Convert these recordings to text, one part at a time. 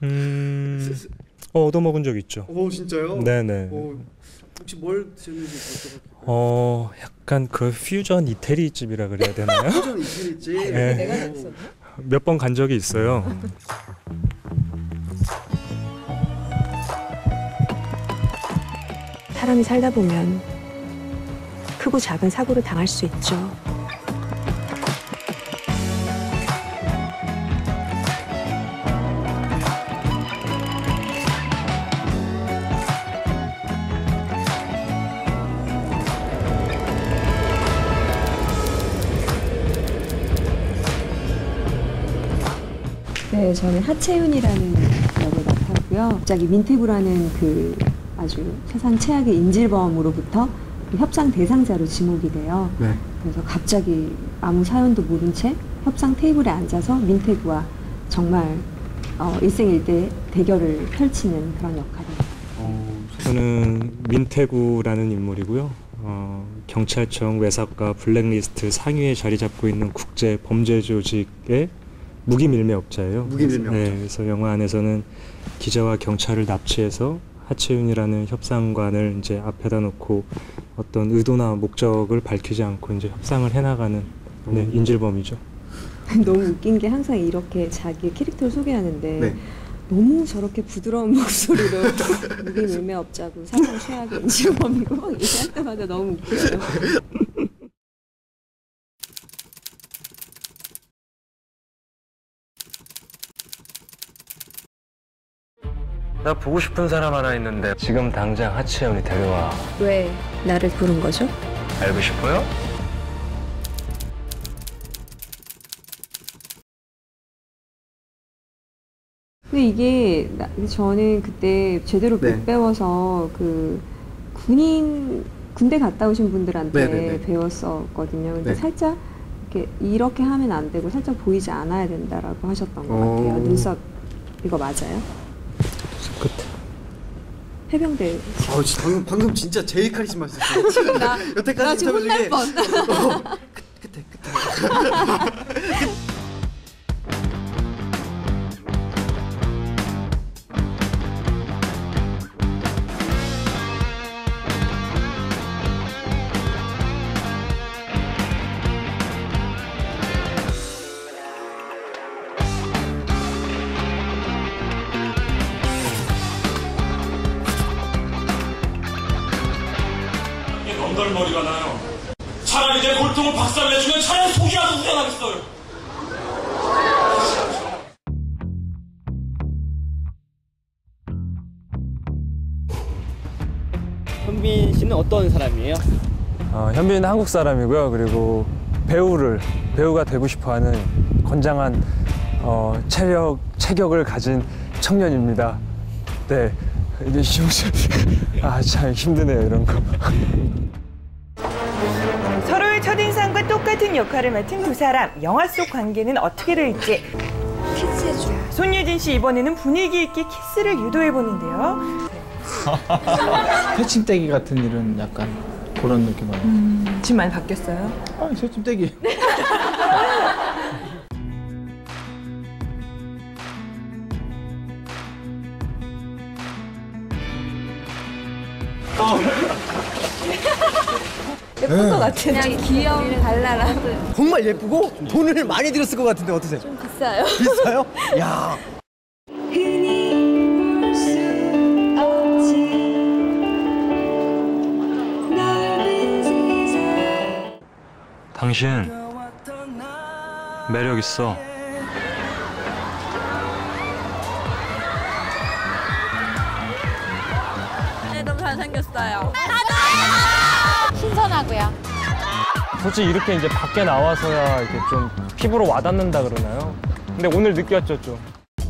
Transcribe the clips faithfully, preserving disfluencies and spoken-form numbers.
음, 어, 얻어먹은 적 있죠. 오 진짜요? 네네. 오, 혹시 뭘 드셨는지 여쭤봐도 어, 약간 그 퓨전 이태리 집이라 그래야 되나요? 퓨전 이태리집? 네. 내가 했었나? 몇 번 간 적이 있어요. 사람이 살다 보면 크고 작은 사고를 당할 수 있죠. 네, 저는 하채윤이라는 역을 맡았고요. 갑자기 민태구라는 그 아주 세상 최악의 인질범으로부터 그 협상 대상자로 지목이 돼요. 네. 그래서 갑자기 아무 사연도 모른 채 협상 테이블에 앉아서 민태구와 정말 어, 일생일대 대결을 펼치는 그런 역할입니다. 어, 저는 민태구라는 인물이고요. 어, 경찰청 외삭과 블랙리스트 상위에 자리 잡고 있는 국제 범죄 조직의 무기밀매업자예요. 무기밀매업자. 네, 그래서 영화 안에서는 기자와 경찰을 납치해서 하채윤이라는 협상관을 이제 앞에다 놓고 어떤 의도나 목적을 밝히지 않고 이제 협상을 해나가는 네, 인질범이죠. 너무 웃긴 게 항상 이렇게 자기 캐릭터를 소개하는데 네. 너무 저렇게 부드러운 목소리로 무기밀매업자고 사상 최악의 인질범이고 막 얘기할 때마다 너무 웃겨요. 나 보고 싶은 사람 하나 있는데 지금 당장 하채윤이 데려와. 왜 나를 부른 거죠? 알고 싶어요? 근데 이게 나, 저는 그때 제대로 못 네. 배워서 그 군인 군대 갔다 오신 분들한테 네네네. 배웠었거든요. 근데 네. 살짝 이렇게 이렇게 하면 안 되고 살짝 보이지 않아야 된다라고 하셨던 것 오. 같아요. 눈썹 이거 맞아요? 끝. 해병대. 아, 진짜 방금, 방금 진짜 제일 카리스마 있었어요. 지금 나, 여태까지 나 지금 인터뷰 중에 혼날 뻔. 어, 끝, 끝에 끝에 엉덩머리가 나요. 차라리 내 골통을 박살내주면 차라리 속이라도 후련하겠어요. 현빈 씨는 어떤 사람이에요? 어, 현빈은 한국 사람이고요. 그리고 배우를 배우가 되고 싶어하는 건장한 어, 체력 체격을 가진 청년입니다. 네, 이게 아참 힘드네요 이런 거. 서로의 첫인상과 똑같은 역할을 맡은 두 사람. 영화 속 관계는 어떻게 될지. 키스해줘. 손예진 씨 이번에는 분위기 있게 키스를 유도해 보는데요. 새침대기 같은 일은 약간 그런 느낌으로. 음, 지금 많이 바뀌었어요? 아, 새침대기. 예쁜 것 같아. 그냥 귀여운 발랄한. 정말 예쁘고 돈을 많이 들였을 것 같은데 어떠세요? 좀 비싸요. 비싸요? 야. 당신 매력 있어. 네, 너무 잘생겼어요. 신선하고요. 솔직히 이렇게 이제 밖에 나와서야 이렇게 좀 피부로 와닿는다 그러나요? 근데 오늘 느꼈죠 좀.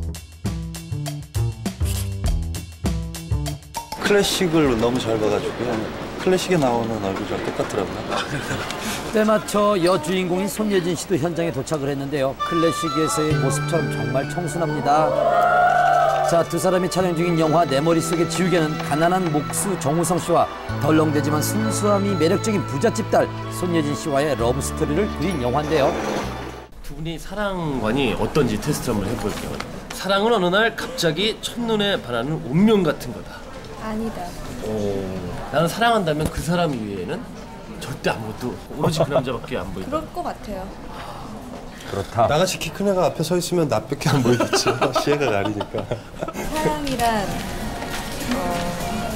클래식을 너무 잘 봐가지고요. 클래식에 나오는 얼굴이랑 똑같더라고요. 때맞춰 여주인공인 손예진 씨도 현장에 도착을 했는데요. 클래식에서의 모습처럼 정말 청순합니다. 자, 두 사람이 촬영 중인 영화 내 머릿속의 지우개는 가난한 목수 정우성 씨와 덜렁대지만 순수함이 매력적인 부잣집 딸 손예진 씨와의 러브스토리를 그린 영화인데요. 두 분이 사랑관이 어떤지 테스트 한번 해볼게요. 사랑은 어느 날 갑자기 첫눈에 반하는 운명 같은 거다. 아니다. 어, 나는 사랑한다면 그 사람 이외에는 절대 아무것도 오로지 그 남자밖에 안 보인다. 그럴 것 같아요. 그렇다. 나같이 키 큰 애가 앞에 서 있으면 나밖에 안 보이겠지. 시야가 가리니까. 사랑이란 어,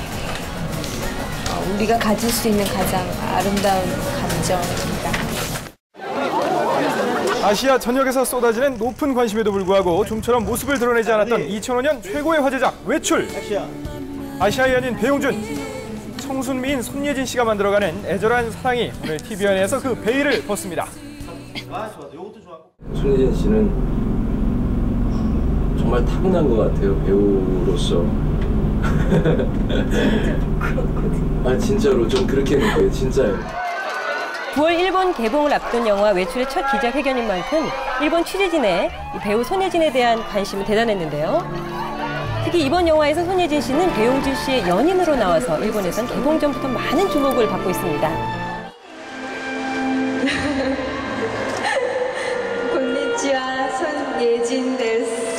어, 우리가 가질 수 있는 가장 아름다운 감정입니다. 아시아 전역에서 쏟아지는 높은 관심에도 불구하고 좀처럼 모습을 드러내지 않았던 이천오 년 최고의 화제작 외출. 아시아의 연인 배용준, 청순미인 손예진 씨가 만들어가는 애절한 사랑이 오늘 티비엔에서 그 베일을 벗습니다. 손예진 씨는 정말 타고난 것 같아요, 배우로서. 아 진짜로 좀 그렇게 느껴요, 진짜요. 구월 일본 개봉을 앞둔 영화 외출의 첫 기자회견인 만큼 일본 취재진의 배우 손예진에 대한 관심은 대단했는데요. 특히 이번 영화에서 손예진 씨는 배용준 씨의 연인으로 나와서 일본에선 개봉 전부터 많은 주목을 받고 있습니다. 곤니치와 손예진 데스.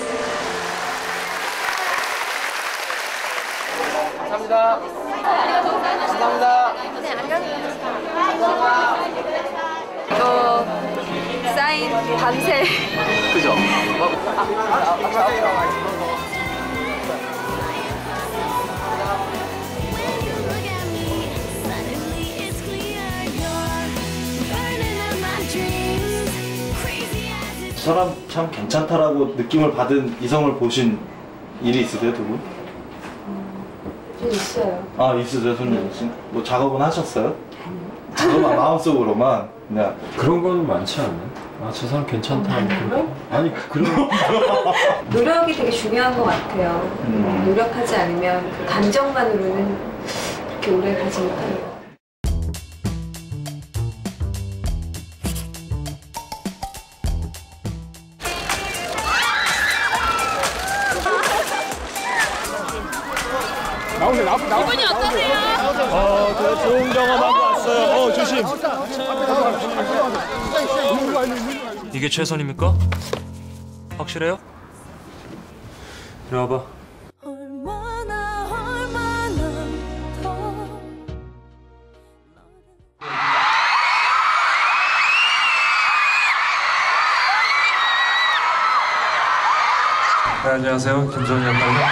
감사합니다. 감사합니다. 네, 감사합니다. 이거 사인 밤새. 그죠? 사람 참 괜찮다라고 느낌을 받은 이성을 보신 일이 있으세요, 두 분? 좀 있어요. 아, 있으세요, 손예진 씨? 뭐 작업은 하셨어요? 작업은 마음속으로만 그냥 그런 건 많지 않아요? 아, 저 사람 괜찮다. 음. 아니, 그런 노력이 되게 중요한 것 같아요. 음. 노력하지 않으면 그 감정만으로는 그렇게 오래 가지 못하는 것 같아요. 나오세요, 나오세요, 나오세요. 기분이 어떠세요? 어, 저 좋은 경험하고 왔어요. 어, 조심. 이게 최선입니까? 확실해요? 이리 와봐. 네, 안녕하세요. 김정희 역할로.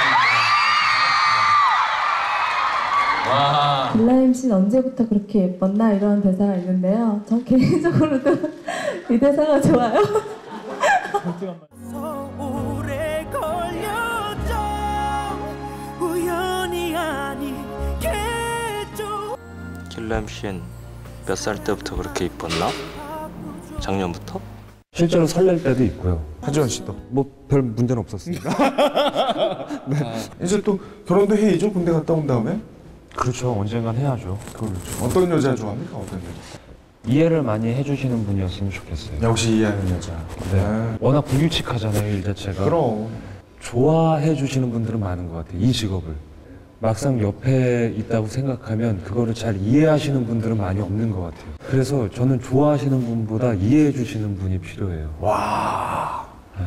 와. 빌라임 씨는 언제부터 그렇게 예뻤나 이런 대사가 있는데요. 전 개인적으로도 이 대사가 좋아요. 빌라임 씨는 몇 살 때부터 그렇게 이뻤나? 작년부터? 실제로 설렐 때도 있고요. 하지원 씨도? 뭐 별 문제는 없었습니다. 네. 이제 또 결혼도 해야죠, 군대 갔다 온 다음에? 그렇죠. 언젠간 해야죠. 그렇죠. 어떤 여자 좋아합니까? 어떤 여자? 이해를 많이 해주시는 분이었으면 좋겠어요. 역시 이해하는 여자. 네. 네. 워낙 불규칙하잖아요, 일 자체가. 그럼. 좋아해 주시는 분들은 많은 것 같아요, 이 직업을. 막상 옆에 있다고 생각하면 그거를 잘 이해하시는 분들은 많이 없는 것 같아요. 그래서 저는 좋아하시는 분보다 이해해 주시는 분이 필요해요. 와. 네.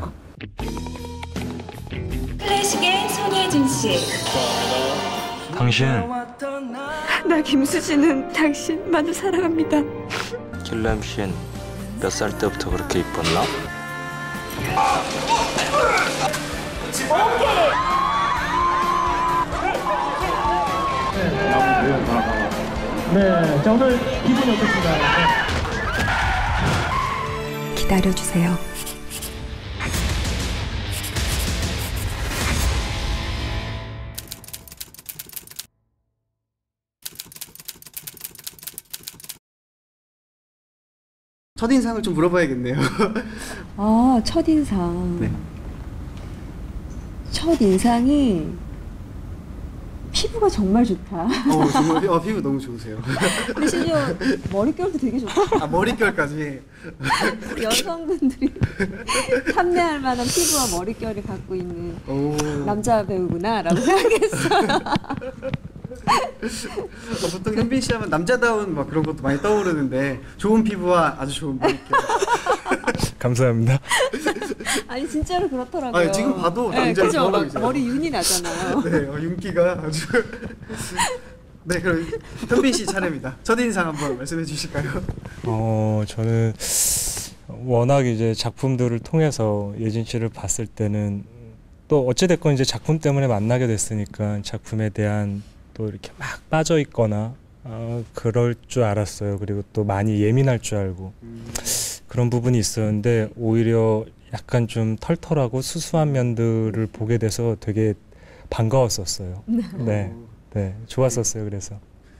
클래식의 손예진 씨. 당신 나 김수지는 당신만을 사랑합니다. 빌라임 씨는 몇 살 때부터 그렇게 이뻤나? 네, 자 오늘 기분이 어떻습니까? 네. 기다려주세요. 첫인상을 좀 물어봐야겠네요. 아, 첫인상. 네. 첫인상이 피부가 정말 좋다. 어, 정말 어, 피부 너무 좋으세요. 근데 심지어 머릿결도 되게 좋다. 아, 머릿결까지. 여성분들이 탐내할 만한 피부와 머릿결을 갖고 있는 오. 남자 배우구나라고 생각했어요. 어, 보통 현빈 씨 하면 남자다운 막 그런 것도 많이 떠오르는데 좋은 피부와 아주 좋은 머릿결. 감사합니다. 아니 진짜로 그렇더라고요. 아 지금 봐도 네, 남자 그죠? 좋아 막 보이세요. 머리 윤이 나잖아요. 네, 어, 윤기가 아주. 네, 그럼 현빈 씨 차례입니다. 첫인상 한번 말씀해 주실까요? 어, 저는 워낙 이제 작품들을 통해서 예진 씨를 봤을 때는 또 어찌됐건 이제 작품 때문에 만나게 됐으니까 작품에 대한 또 이렇게 막 빠져 있거나 어, 그럴 줄 알았어요. 그리고 또 많이 예민할 줄 알고 음. 그런 부분이 있었는데 오히려 약간 좀 털털하고 수수한 면들을 보게 돼서 되게 반가웠었어요. 네, 네, 좋았었어요. 그래서.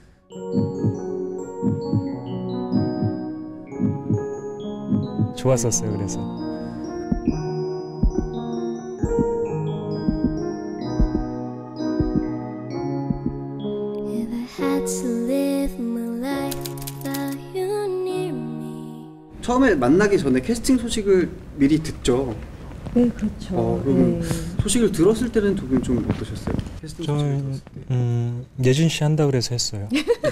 좋았었어요. 그래서. 처음에 만나기 전에 캐스팅 소식을 미리 듣죠. 네, 그렇죠. 어, 그럼 네. 소식을 들었을 때는 두 분 좀 어떠셨어요? 캐스팅 소식을 저는 들었을 때. 음, 예진 씨 한다 그래서 했어요.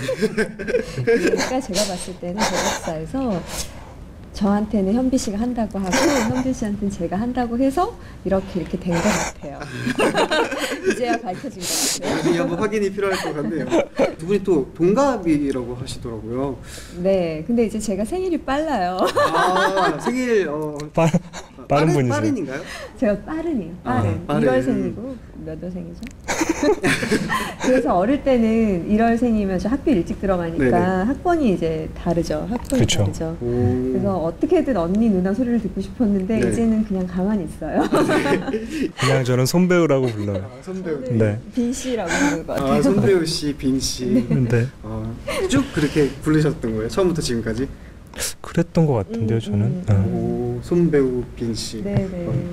그러니까 제가 봤을 때는 제작사에서 저한테는 현비 씨가 한다고 하고 현비 씨한테는 제가 한다고 해서 이렇게 이렇게 된 것 같아요. 이제야 밝혀진 것 같아요. 나중에 한번 확인이 필요할 것 같네요. 두 분이 또 동갑이라고 하시더라고요. 네, 근데 이제 제가 생일이 빨라요. 아, 생일 어, 빠, 빠른 분이세요? 빠른인가요? 제가 빠른이에요. 빠른. 아, 빠른. 일월생이고 몇 월생이죠? 그래서 어릴 때는 일월생이면 저 학교 일찍 들어가니까 네네. 학번이 이제 다르죠. 학번이 그쵸. 다르죠. 오. 그래서 어떻게든 언니 누나 소리를 듣고 싶었는데 네. 이제는 그냥 가만히 있어요. 그냥 저는 손배우라고 불러요. 아, 손배우. 네. 빈 씨라고 부르는 것 같아요. 아, 손배우 씨, 빈 씨. 네. 어, 쭉 그렇게 부르셨던 거예요? 처음부터 지금까지? 그랬던 것 같은데요, 음, 저는. 음, 네. 오, 손배우 빈 씨. 네, 네. 어.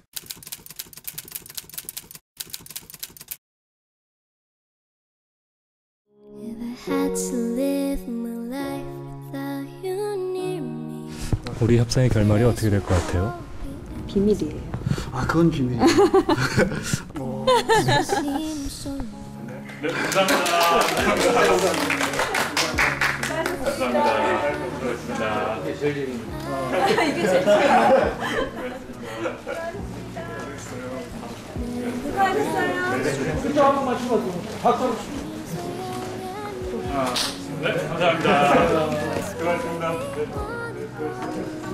우리 협상의 결말이 어떻게 될 것 같아요? 비밀이에요. 아, 그건 비밀이에요. 어. 네, 감사합니다. 감사합니다. 감사합니다. 이게 제일 수저 한 번만 치워줘. 박수. 네, 감사합니다. 수고하셨습니다. 네, 수고하셨습니다.